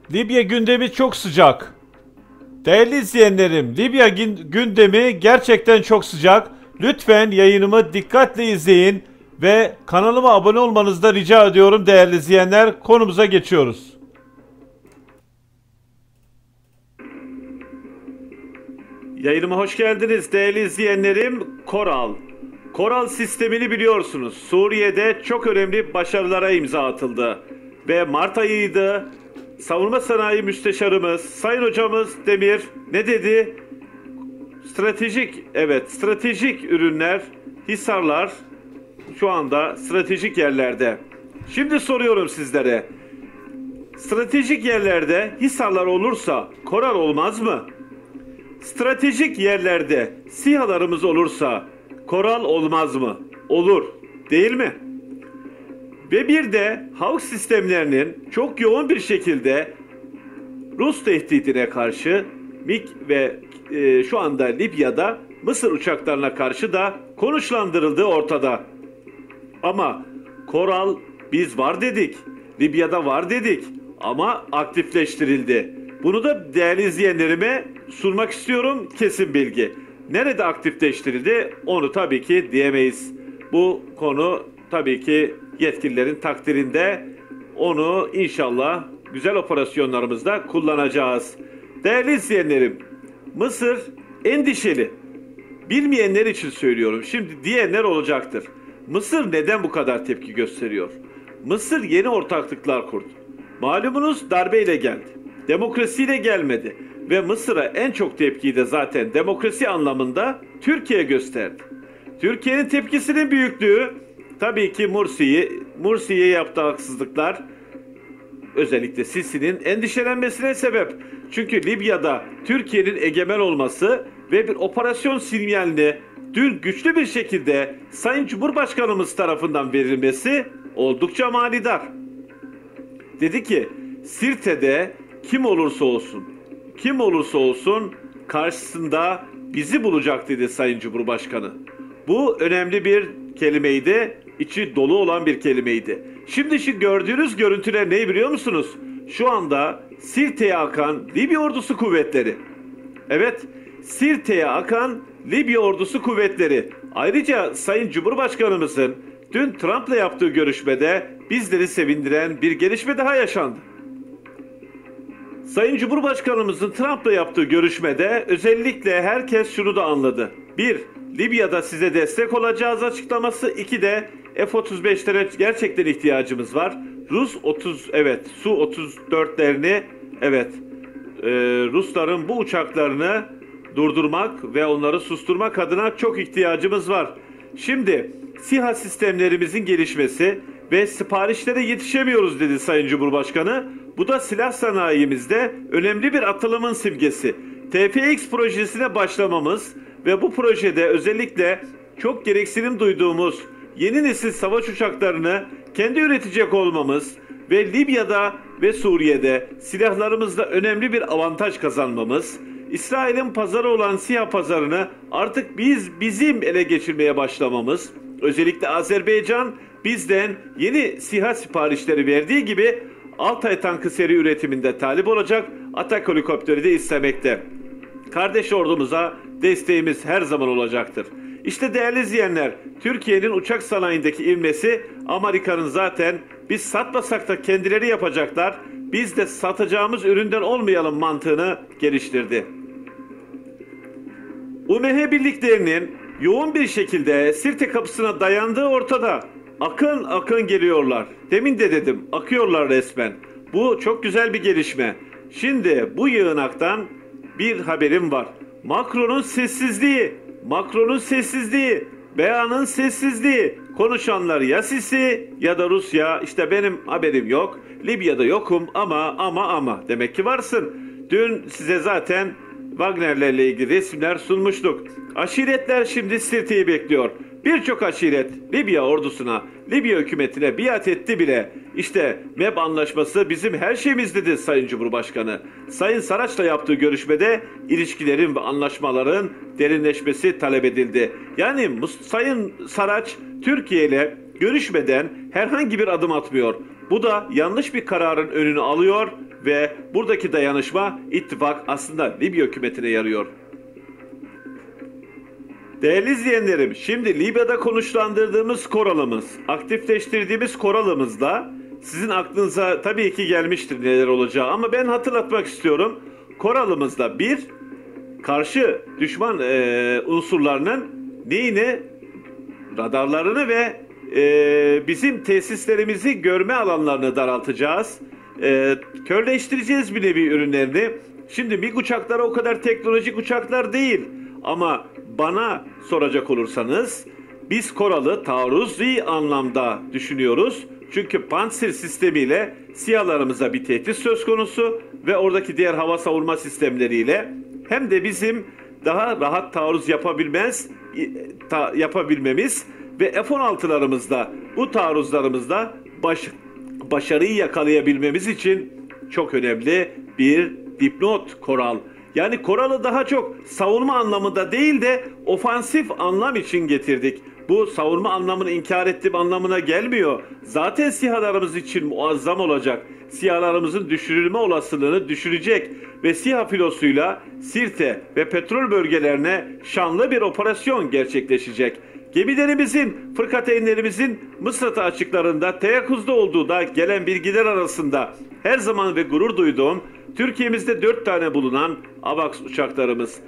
Libya gündemi çok sıcak. Değerli izleyenlerim, Libya gündemi gerçekten çok sıcak. Lütfen yayınımı dikkatle izleyin ve kanalıma abone olmanızı da rica ediyorum değerli izleyenler. Konumuza geçiyoruz. Yayınıma hoş geldiniz değerli izleyenlerim. Koral sistemini biliyorsunuz. Suriye'de çok önemli başarılara imza atıldı. Ve Mart ayıydı. Savunma Sanayi Müsteşarımız, Sayın Hocamız Demir ne dedi? Stratejik ürünler, hisarlar şu anda stratejik yerlerde. Şimdi soruyorum sizlere. Stratejik yerlerde hisarlar olursa Koral olmaz mı? Stratejik yerlerde SİHA'larımız olursa Koral olmaz mı? Olur, değil mi? Ve bir de Hawk sistemlerinin çok yoğun bir şekilde Rus tehdidine karşı MiG ve şu anda Libya'da Mısır uçaklarına karşı da konuşlandırıldığı ortada. Ama Koral biz var dedik, Libya'da var dedik ama aktifleştirildi. Bunu da değerli izleyenlerime sunmak istiyorum, kesin bilgi. Nerede aktifleştirildi onu tabii ki diyemeyiz. Bu konu tabii ki yetkililerin takdirinde, onu inşallah güzel operasyonlarımızda kullanacağız. Değerli izleyenlerim, Mısır endişeli. Bilmeyenler için söylüyorum. Şimdi diyenler olacaktır. Mısır neden bu kadar tepki gösteriyor? Mısır yeni ortaklıklar kurdu. Malumunuz darbeyle geldi. Demokrasiyle gelmedi. Ve Mısır'a en çok tepkiyi de zaten demokrasi anlamında Türkiye gösterdi. Türkiye'nin tepkisinin büyüklüğü tabii ki Mursi'ye yaptığı haksızlıklar, özellikle Sisi'nin endişelenmesine sebep. Çünkü Libya'da Türkiye'nin egemen olması ve bir operasyon sinyalini dün güçlü bir şekilde Sayın Cumhurbaşkanımız tarafından verilmesi oldukça manidar. Dedi ki Sirte'de kim olursa olsun karşısında bizi bulacak dedi Sayın Cumhurbaşkanı. Bu önemli bir kelimeydi, içi dolu olan bir kelimeydi. Şimdi şu gördüğünüz görüntüler ne biliyor musunuz? Şu anda Sirte'ye akan Libya ordusu kuvvetleri. Evet, Sirte'ye akan Libya ordusu kuvvetleri. Ayrıca Sayın Cumhurbaşkanımızın dün Trump'la yaptığı görüşmede bizleri sevindiren bir gelişme daha yaşandı. Sayın Cumhurbaşkanımızın Trump'la yaptığı görüşmede özellikle herkes şunu da anladı. 1. Libya'da size destek olacağız açıklaması. 2 de F-35'lere gerçekten ihtiyacımız var. Su-34'lerini Rusların bu uçaklarını durdurmak ve onları susturmak adına çok ihtiyacımız var. Şimdi SİHA sistemlerimizin gelişmesi ve siparişlere yetişemiyoruz dedi Sayın Cumhurbaşkanı. Bu da silah sanayimizde önemli bir atılımın simgesi. TFX projesine başlamamız ve bu projede özellikle çok gereksinim duyduğumuz yeni nesil savaş uçaklarını kendi üretecek olmamız ve Libya'da ve Suriye'de silahlarımızda önemli bir avantaj kazanmamız, İsrail'in pazarı olan SİHA pazarını artık bizim ele geçirmeye başlamamız, özellikle Azerbaycan bizden yeni SİHA siparişleri verdiği gibi Altay tankı seri üretiminde talip olacak, Atak helikopteri de istemekte. Kardeş ordumuza desteğimiz her zaman olacaktır. İşte değerli izleyenler, Türkiye'nin uçak sanayindeki ivmesi Amerika'nın zaten biz satmasak da kendileri yapacaklar, biz de satacağımız üründen olmayalım mantığını geliştirdi. UMH birliklerinin yoğun bir şekilde Sirte kapısına dayandığı ortada. Akın akın geliyorlar. Demin de dedim, akıyorlar resmen. Bu çok güzel bir gelişme. Şimdi bu yığınaktan bir haberim var. Macron'un sessizliği, beyanın sessizliği. Konuşanlar ya Sisi ya da Rusya. İşte benim haberim yok. Libya'da yokum ama demek ki varsın. Dün size zaten Wagner'lerle ilgili resimler sunmuştuk. Aşiretler şimdi Sirte'yi bekliyor. Birçok aşiret Libya ordusuna, Libya hükümetine biat etti bile. İşte MEB anlaşması bizim her şeyimiz dedi Sayın Cumhurbaşkanı. Sayın Saraç'la yaptığı görüşmede ilişkilerin ve anlaşmaların derinleşmesi talep edildi. Yani Sayın Saraç Türkiye ile görüşmeden herhangi bir adım atmıyor. Bu da yanlış bir kararın önünü alıyor ve buradaki dayanışma ittifak aslında Libya hükümetine yarıyor. Değerli izleyenlerim, şimdi Libya'da konuşlandırdığımız koralımız, aktifleştirdiğimiz koralımızda sizin aklınıza tabii ki gelmiştir neler olacağı ama ben hatırlatmak istiyorum. Koralımızda bir, karşı düşman unsurlarının neyini, radarlarını ve bizim tesislerimizi görme alanlarını daraltacağız. Körleştireceğiz bir nevi ürünlerini. Şimdi MiG uçakları o kadar teknolojik uçaklar değil. Ama bana soracak olursanız biz Koral'ı taarruzi anlamda düşünüyoruz. Çünkü Pantsir sistemiyle SİHA'larımıza bir tehdit söz konusu ve oradaki diğer hava savunma sistemleriyle hem de bizim daha rahat taarruz yapabilmemiz ve F-16'larımızda bu taarruzlarımızda başarıyı yakalayabilmemiz için çok önemli bir dipnot Koral. Yani Koral'ı daha çok savunma anlamında değil de ofansif anlam için getirdik. Bu savunma anlamını inkar ettiğim anlamına gelmiyor. Zaten SİHA'larımız için muazzam olacak. SİHA'larımızın düşürülme olasılığını düşürecek ve SİHA filosuyla Sirte ve petrol bölgelerine şanlı bir operasyon gerçekleşecek. Gemilerimizin, fırkateynlerimizin Mısır'ta açıklarında teyakkuzda olduğu da gelen bilgiler arasında her zaman ve gurur duyduğum Türkiye'mizde 4 tane bulunan AVAX uçaklarımız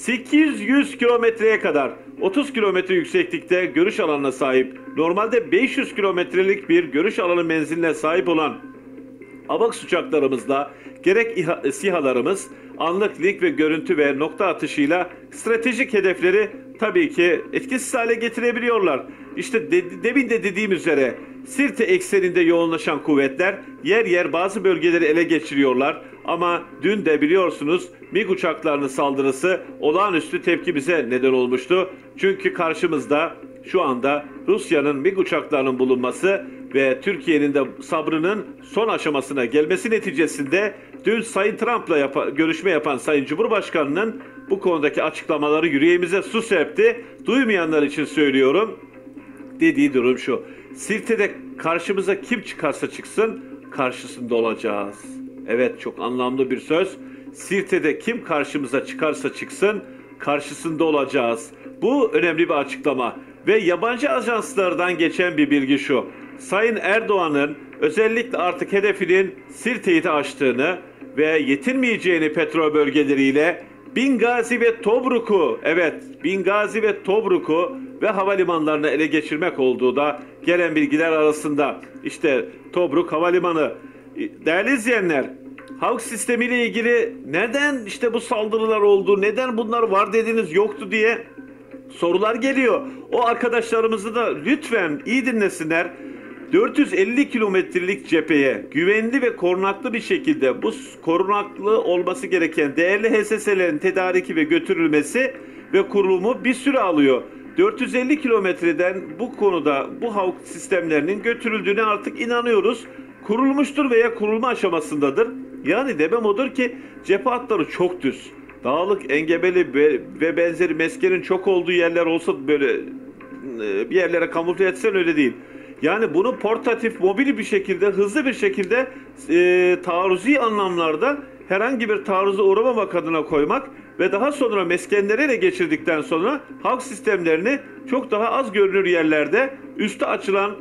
800 kilometreye kadar 30 kilometre yükseklikte görüş alanına sahip, normalde 500 kilometrelik bir görüş alanı menziline sahip olan AVAX uçaklarımızla gerek SİHA'larımız anlık link ve görüntü ve nokta atışıyla stratejik hedefleri tabii ki etkisiz hale getirebiliyorlar. İşte demin de dediğim üzere Sirte ekseninde yoğunlaşan kuvvetler yer yer bazı bölgeleri ele geçiriyorlar. Ama dün de biliyorsunuz MiG uçaklarının saldırısı olağanüstü tepkimize neden olmuştu. Çünkü karşımızda şu anda Rusya'nın MiG uçaklarının bulunması ve Türkiye'nin de sabrının son aşamasına gelmesi neticesinde dün Sayın Trump'la görüşme yapan Sayın Cumhurbaşkanı'nın bu konudaki açıklamaları yüreğimize su serpti. Duymayanlar için söylüyorum. Dediği durum şu: Sirte'de karşımıza kim çıkarsa çıksın karşısında olacağız. Evet, çok anlamlı bir söz. Sirte'de kim karşımıza çıkarsa çıksın karşısında olacağız. Bu önemli bir açıklama ve yabancı ajanslardan geçen bir bilgi şu: Sayın Erdoğan'ın özellikle artık hedefinin Sirte'yi de aştığını ve yetinmeyeceğini petrol bölgeleriyle Bingazi ve Tobruk'u, evet Bingazi ve Tobruk'u ve havalimanlarını ele geçirmek olduğu da gelen bilgiler arasında. İşte Tobruk Havalimanı. Değerli izleyenler, Hawk sistemiyle ilgili neden işte bu saldırılar oldu, neden bunlar var dediniz yoktu diye sorular geliyor. O arkadaşlarımızı da lütfen iyi dinlesinler. 450 kilometrelik cepheye güvenli ve korunaklı bir şekilde bu korunaklı olması gereken değerli HSS'lerin tedariki ve götürülmesi ve kurulumu bir süre alıyor. 450 kilometreden bu konuda bu Hawk sistemlerinin götürüldüğüne artık inanıyoruz. Kurulmuştur veya kurulma aşamasındadır. Yani demem odur ki cephe hatları çok düz. Dağlık, engebeli ve benzeri meskenin çok olduğu yerler olsa böyle bir yerlere kamufle etsen öyle değil. Yani bunu portatif, mobil bir şekilde, hızlı bir şekilde taarruzi anlamlarda herhangi bir taarruza uğramamak adına koymak ve daha sonra meskenleri ele geçirdikten sonra halk sistemlerini çok daha az görünür yerlerde üstü açılan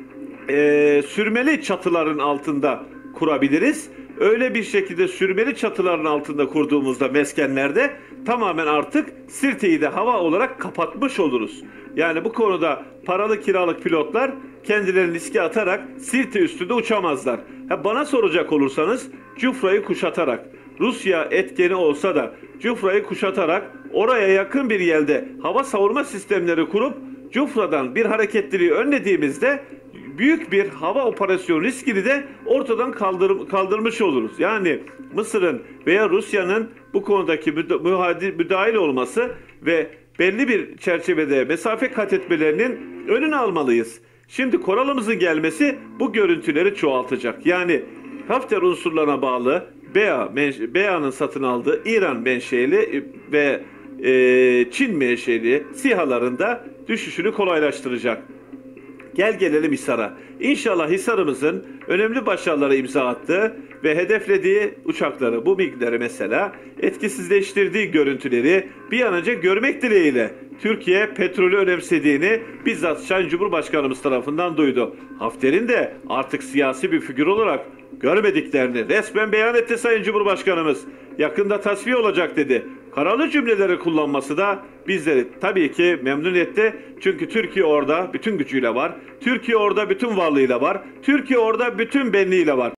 sürmeli çatıların altında kurabiliriz. Öyle bir şekilde sürmeli çatıların altında kurduğumuzda meskenlerde tamamen artık Sirte'yi de hava olarak kapatmış oluruz. Yani bu konuda paralı kiralık pilotlar kendilerini riske atarak Sirte üstünde uçamazlar. Bana soracak olursanız Cufra'yı kuşatarak, Rusya etkeni olsa da Cufra'yı kuşatarak oraya yakın bir yerde hava savunma sistemleri kurup Cufra'dan bir hareketliliği önlediğimizde büyük bir hava operasyonu riskini de ortadan kaldırmış oluruz. Yani Mısır'ın veya Rusya'nın bu konudaki müdahil olması ve belli bir çerçevede mesafe kat etmelerinin önünü almalıyız. Şimdi Koral'ımızın gelmesi bu görüntüleri çoğaltacak. Yani Hafter unsurlarına bağlı BEA'nın satın aldığı İran menşeli ve Çin menşeli SİHA'ların da düşüşünü kolaylaştıracak. Gel gelelim Hisar'a. İnşallah Hisar'ımızın önemli başarılara imza attığı ve hedeflediği uçakları, bu MİG'leri mesela etkisizleştirdiği görüntüleri bir an önce görmek dileğiyle Türkiye petrolü önemsediğini bizzat Sayın Cumhurbaşkanımız tarafından duydu. Hafter'in de artık siyasi bir figür olarak görmediklerini resmen beyan etti Sayın Cumhurbaşkanımız. Yakında tasfiye olacak dedi. Karalı cümleleri kullanması da bizleri tabii ki memnun etti. Çünkü Türkiye orada bütün gücüyle var. Türkiye orada bütün varlığıyla var. Türkiye orada bütün benliğiyle var.